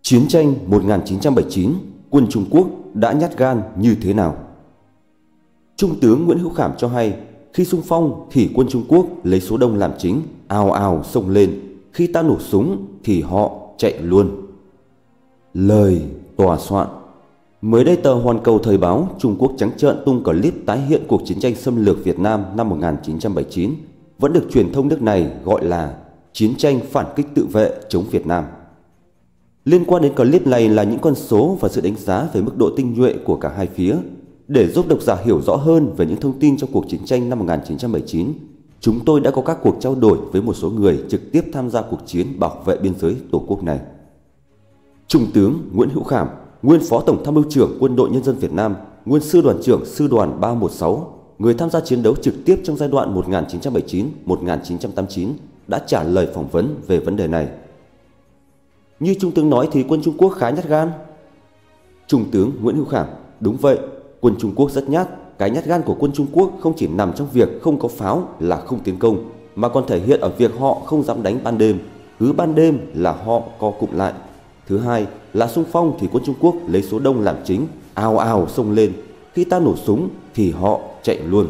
Chiến tranh 1979, quân Trung Quốc đã nhát gan như thế nào? Trung tướng Nguyễn Hữu Khảm cho hay, khi xung phong thì quân Trung Quốc lấy số đông làm chính, ào ào xông lên, khi ta nổ súng thì họ chạy luôn. Lời tòa soạn. Mới đây tờ Hoàn Cầu Thời báo Trung Quốc trắng trợn tung clip tái hiện cuộc chiến tranh xâm lược Việt Nam năm 1979, vẫn được truyền thông nước này gọi là chiến tranh phản kích tự vệ chống Việt Nam. Liên quan đến clip này là những con số và sự đánh giá về mức độ tinh nhuệ của cả hai phía. Để giúp độc giả hiểu rõ hơn về những thông tin trong cuộc chiến tranh năm 1979, chúng tôi đã có các cuộc trao đổi với một số người trực tiếp tham gia cuộc chiến bảo vệ biên giới Tổ quốc này. Trung tướng Nguyễn Hữu Khảm, nguyên Phó Tổng Tham mưu trưởng Quân đội Nhân dân Việt Nam, nguyên Sư đoàn trưởng Sư đoàn 316, người tham gia chiến đấu trực tiếp trong giai đoạn 1979-1989, đã trả lời phỏng vấn về vấn đề này. Như Trung tướng nói thì quân Trung Quốc khá nhát gan. Trung tướng Nguyễn Hữu Khảm: đúng vậy, quân Trung Quốc rất nhát. Cái nhát gan của quân Trung Quốc không chỉ nằm trong việc không có pháo là không tiến công, mà còn thể hiện ở việc họ không dám đánh ban đêm. Cứ ban đêm là họ co cụm lại. Thứ hai là xung phong thì quân Trung Quốc lấy số đông làm chính, ào ào xông lên. Khi ta nổ súng thì họ chạy luôn.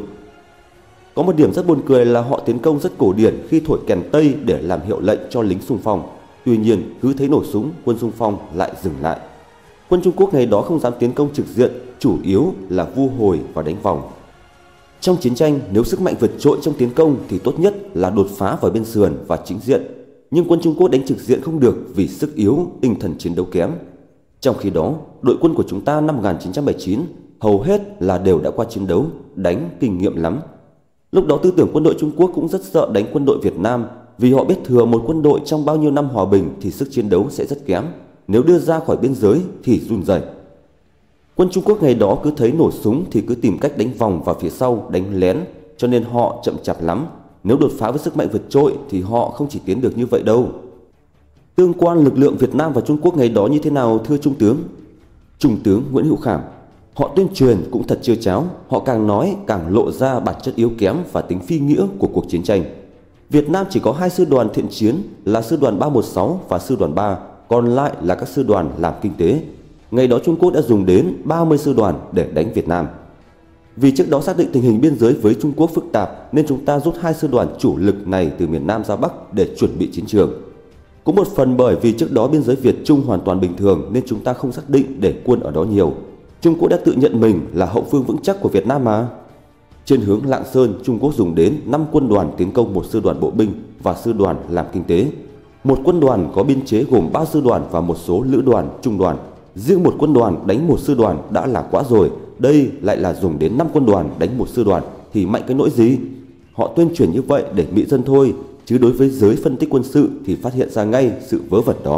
Có một điểm rất buồn cười là họ tiến công rất cổ điển khi thổi kèn tây để làm hiệu lệnh cho lính xung phong. Tuy nhiên, cứ thấy nổ súng, quân xung phong lại dừng lại. Quân Trung Quốc ngày đó không dám tiến công trực diện, chủ yếu là vu hồi và đánh vòng. Trong chiến tranh, nếu sức mạnh vượt trội trong tiến công thì tốt nhất là đột phá vào bên sườn và chính diện. Nhưng quân Trung Quốc đánh trực diện không được vì sức yếu, tinh thần chiến đấu kém. Trong khi đó, đội quân của chúng ta năm 1979 hầu hết là đều đã qua chiến đấu, đánh kinh nghiệm lắm. Lúc đó tư tưởng quân đội Trung Quốc cũng rất sợ đánh quân đội Việt Nam, vì họ biết thừa một quân đội trong bao nhiêu năm hòa bình thì sức chiến đấu sẽ rất kém, nếu đưa ra khỏi biên giới thì run rẩy. Quân Trung Quốc ngày đó cứ thấy nổ súng thì cứ tìm cách đánh vòng vào phía sau, đánh lén, cho nên họ chậm chạp lắm. Nếu đột phá với sức mạnh vượt trội thì họ không chỉ tiến được như vậy đâu. Tương quan lực lượng Việt Nam và Trung Quốc ngày đó như thế nào thưa Trung tướng? Trung tướng Nguyễn Hữu Khảm: họ tuyên truyền cũng thật trơ tráo, họ càng nói càng lộ ra bản chất yếu kém và tính phi nghĩa của cuộc chiến tranh. Việt Nam chỉ có 2 sư đoàn thiện chiến là sư đoàn 316 và sư đoàn 3, còn lại là các sư đoàn làm kinh tế. Ngày đó Trung Quốc đã dùng đến 30 sư đoàn để đánh Việt Nam. Vì trước đó xác định tình hình biên giới với Trung Quốc phức tạp nên chúng ta rút 2 sư đoàn chủ lực này từ miền Nam ra Bắc để chuẩn bị chiến trường. Cũng một phần bởi vì trước đó biên giới Việt Trung hoàn toàn bình thường nên chúng ta không xác định để quân ở đó nhiều. Trung Quốc đã tự nhận mình là hậu phương vững chắc của Việt Nam mà. Trên hướng Lạng Sơn, Trung Quốc dùng đến 5 quân đoàn tiến công một sư đoàn bộ binh và sư đoàn làm kinh tế. Một quân đoàn có biên chế gồm 3 sư đoàn và một số lữ đoàn, trung đoàn. Riêng một quân đoàn đánh một sư đoàn đã là quá rồi, đây lại là dùng đến 5 quân đoàn đánh một sư đoàn thì mạnh cái nỗi gì? Họ tuyên truyền như vậy để mị dân thôi, chứ đối với giới phân tích quân sự thì phát hiện ra ngay sự vớ vẩn đó.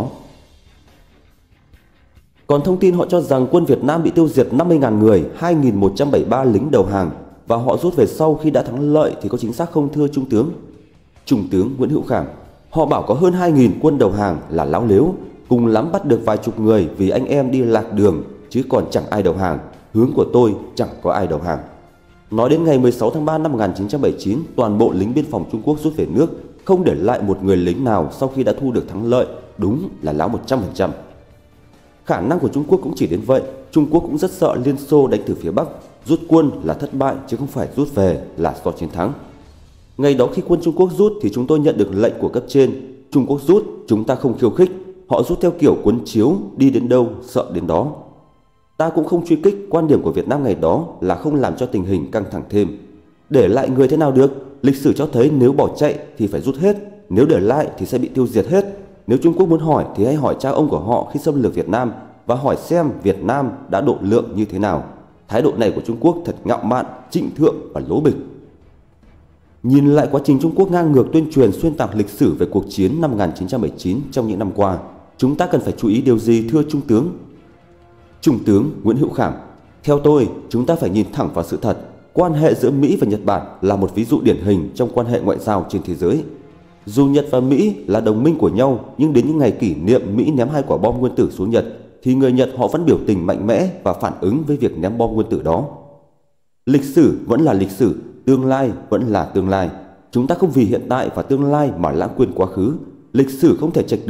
Còn thông tin họ cho rằng quân Việt Nam bị tiêu diệt 50.000 người, 2.173 lính đầu hàng và họ rút về sau khi đã thắng lợi thì có chính xác không thưa Trung tướng? Trung tướng Nguyễn Hữu Khảm: họ bảo có hơn 2.000 quân đầu hàng là láo lếu, cùng lắm bắt được vài chục người vì anh em đi lạc đường, chứ còn chẳng ai đầu hàng. Hướng của tôi chẳng có ai đầu hàng. Nói đến ngày 16 tháng 3 năm 1979, toàn bộ lính biên phòng Trung Quốc rút về nước, không để lại một người lính nào sau khi đã thu được thắng lợi, đúng là láo 100%. Khả năng của Trung Quốc cũng chỉ đến vậy. Trung Quốc cũng rất sợ Liên Xô đánh từ phía Bắc, rút quân là thất bại chứ không phải rút về là do chiến thắng. Ngày đó khi quân Trung Quốc rút thì chúng tôi nhận được lệnh của cấp trên. Trung Quốc rút, chúng ta không khiêu khích. Họ rút theo kiểu cuốn chiếu, đi đến đâu sợ đến đó. Ta cũng không truy kích, quan điểm của Việt Nam ngày đó là không làm cho tình hình căng thẳng thêm. Để lại người thế nào được? Lịch sử cho thấy nếu bỏ chạy thì phải rút hết, nếu để lại thì sẽ bị tiêu diệt hết. Nếu Trung Quốc muốn hỏi thì hãy hỏi cha ông của họ khi xâm lược Việt Nam và hỏi xem Việt Nam đã độ lượng như thế nào. Thái độ này của Trung Quốc thật ngạo mạn, trịnh thượng và lố bịch. Nhìn lại quá trình Trung Quốc ngang ngược tuyên truyền xuyên tạc lịch sử về cuộc chiến năm 1979 trong những năm qua, chúng ta cần phải chú ý điều gì thưa Trung tướng? Trung tướng Nguyễn Hữu Khảm: theo tôi, chúng ta phải nhìn thẳng vào sự thật. Quan hệ giữa Mỹ và Nhật Bản là một ví dụ điển hình trong quan hệ ngoại giao trên thế giới. Dù Nhật và Mỹ là đồng minh của nhau, nhưng đến những ngày kỷ niệm Mỹ ném 2 quả bom nguyên tử xuống Nhật, thì người Nhật họ vẫn biểu tình mạnh mẽ và phản ứng với việc ném bom nguyên tử đó. Lịch sử vẫn là lịch sử, tương lai vẫn là tương lai. Chúng ta không vì hiện tại và tương lai mà lãng quên quá khứ. Lịch sử không thể trạch được,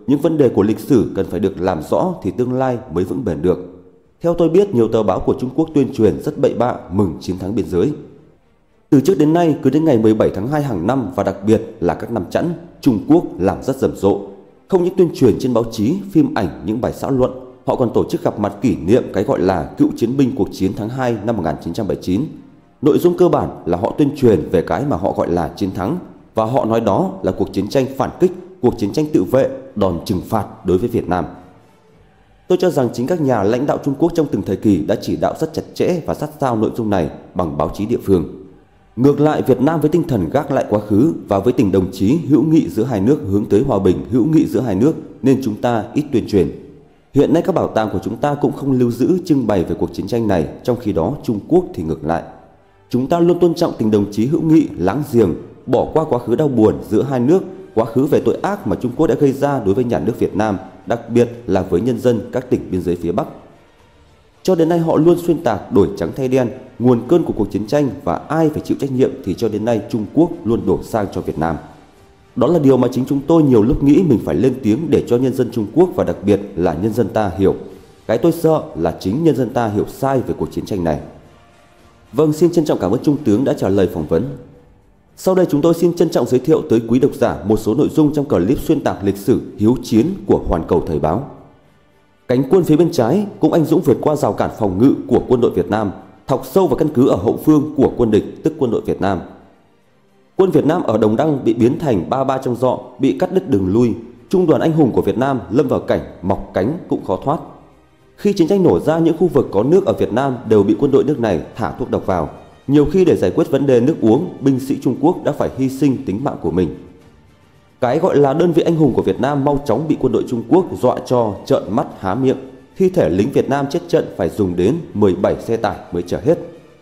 những vấn đề của lịch sử cần phải được làm rõ thì tương lai mới vững bền được. Theo tôi biết, nhiều tờ báo của Trung Quốc tuyên truyền rất bậy bạ mừng chiến thắng biên giới. Từ trước đến nay, cứ đến ngày 17 tháng 2 hàng năm và đặc biệt là các năm chẵn, Trung Quốc làm rất rầm rộ. Không những tuyên truyền trên báo chí, phim ảnh, những bài xã luận, họ còn tổ chức gặp mặt kỷ niệm cái gọi là cựu chiến binh cuộc chiến tháng 2 năm 1979. Nội dung cơ bản là họ tuyên truyền về cái mà họ gọi là chiến thắng, và họ nói đó là cuộc chiến tranh phản kích, cuộc chiến tranh tự vệ, đòn trừng phạt đối với Việt Nam. Tôi cho rằng chính các nhà lãnh đạo Trung Quốc trong từng thời kỳ đã chỉ đạo rất chặt chẽ và sát sao nội dung này bằng báo chí địa phương. Ngược lại, Việt Nam với tinh thần gác lại quá khứ và với tình đồng chí hữu nghị giữa hai nước hướng tới hòa bình, hữu nghị giữa hai nước nên chúng ta ít tuyên truyền. Hiện nay các bảo tàng của chúng ta cũng không lưu giữ trưng bày về cuộc chiến tranh này, trong khi đó Trung Quốc thì ngược lại. Chúng ta luôn tôn trọng tình đồng chí hữu nghị, láng giềng, bỏ qua quá khứ đau buồn giữa hai nước, quá khứ về tội ác mà Trung Quốc đã gây ra đối với nhà nước Việt Nam, đặc biệt là với nhân dân các tỉnh biên giới phía Bắc. Cho đến nay họ luôn xuyên tạc đổi trắng thay đen, nguồn cơn của cuộc chiến tranh và ai phải chịu trách nhiệm thì cho đến nay Trung Quốc luôn đổ sang cho Việt Nam. Đó là điều mà chính chúng tôi nhiều lúc nghĩ mình phải lên tiếng để cho nhân dân Trung Quốc và đặc biệt là nhân dân ta hiểu. Cái tôi sợ là chính nhân dân ta hiểu sai về cuộc chiến tranh này. Vâng, xin trân trọng cảm ơn Trung tướng đã trả lời phỏng vấn. Sau đây chúng tôi xin trân trọng giới thiệu tới quý độc giả một số nội dung trong clip xuyên tạc lịch sử hiếu chiến của Hoàn Cầu Thời báo. Cánh quân phía bên trái cũng anh dũng vượt qua rào cản phòng ngự của quân đội Việt Nam, thọc sâu vào căn cứ ở hậu phương của quân địch, tức quân đội Việt Nam. Quân Việt Nam ở Đồng Đăng bị biến thành ba ba trong dọ, bị cắt đứt đường lui. Trung đoàn anh hùng của Việt Nam lâm vào cảnh mọc cánh cũng khó thoát. Khi chiến tranh nổ ra, những khu vực có nước ở Việt Nam đều bị quân đội nước này thả thuốc độc vào. Nhiều khi để giải quyết vấn đề nước uống, binh sĩ Trung Quốc đã phải hy sinh tính mạng của mình. Cái gọi là đơn vị anh hùng của Việt Nam mau chóng bị quân đội Trung Quốc dọa cho trợn mắt há miệng. Thi thể lính Việt Nam chết trận phải dùng đến 17 xe tải mới chở hết.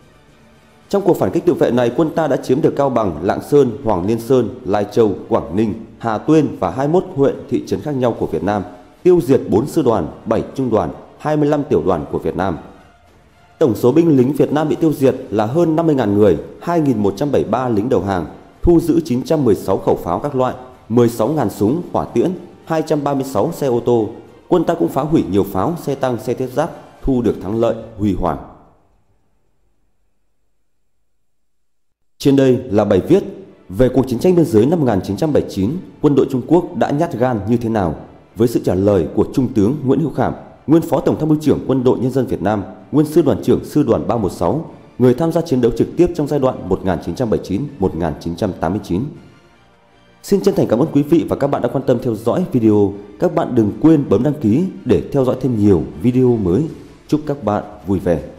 Trong cuộc phản kích tự vệ này, quân ta đã chiếm được Cao Bằng, Lạng Sơn, Hoàng Liên Sơn, Lai Châu, Quảng Ninh, Hà Tuyên và 21 huyện, thị trấn khác nhau của Việt Nam, tiêu diệt 4 sư đoàn, 7 trung đoàn, 25 tiểu đoàn của Việt Nam. Tổng số binh lính Việt Nam bị tiêu diệt là hơn 50.000 người, 2.173 lính đầu hàng, thu giữ 916 khẩu pháo các loại, 16.000 súng, hỏa tiễn, 236 xe ô tô. Quân ta cũng phá hủy nhiều pháo, xe tăng, xe thiết giáp, thu được thắng lợi huy hoàng. Trên đây là bài viết về cuộc chiến tranh biên giới năm 1979, quân đội Trung Quốc đã nhát gan như thế nào, với sự trả lời của Trung tướng Nguyễn Hữu Khảm, nguyên Phó Tổng tham mưu trưởng Quân đội Nhân dân Việt Nam, nguyên Sư đoàn trưởng Sư đoàn 316, người tham gia chiến đấu trực tiếp trong giai đoạn 1979-1989. Xin chân thành cảm ơn quý vị và các bạn đã quan tâm theo dõi video. Các bạn đừng quên bấm đăng ký để theo dõi thêm nhiều video mới. Chúc các bạn vui vẻ.